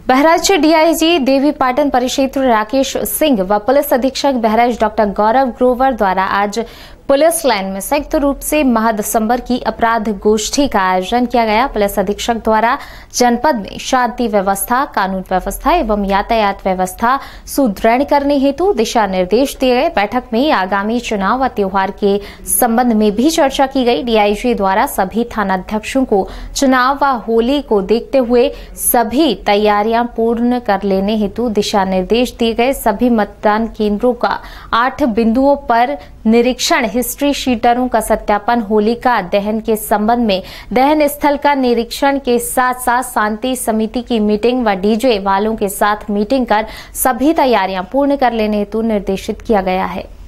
Bahraich DIG Devipatan परिक्षेत्र राकेश सिंह व police अधीक्षक बहराइच डॉक्टर गौरव ग्रोवर द्वारा आज पुलिस लाइन में संयुक्त रूप से माह दिसंबर की अपराध गोष्ठी का आयोजन किया गया। पुलिस अधीक्षक द्वारा जनपद में शांति व्यवस्था, कानून व्यवस्था एवं यातायात व्यवस्था सुदृढ़ करने हेतु दिशा निर्देश दिए गए। बैठक में आगामी चुनाव व त्योहार के संबंध में भी चर्चा की गई। डीआईजी द्वारा सभी थानाध्यक्षों को चुनाव व होली को देखते हुए सभी तैयारियां पूर्ण कर लेने हेतु दिशा निर्देश दिए गए। सभी मतदान केंद्रों का 8 बिंदुओं पर निरीक्षण, हिस्ट्री शीटरों का सत्यापन, होलिका दहन के संबंध में दहन स्थल का निरीक्षण के साथ साथ शांति समिति की मीटिंग व डीजे वालों के साथ मीटिंग कर सभी तैयारियां पूर्ण कर लेने हेतु निर्देशित किया गया है।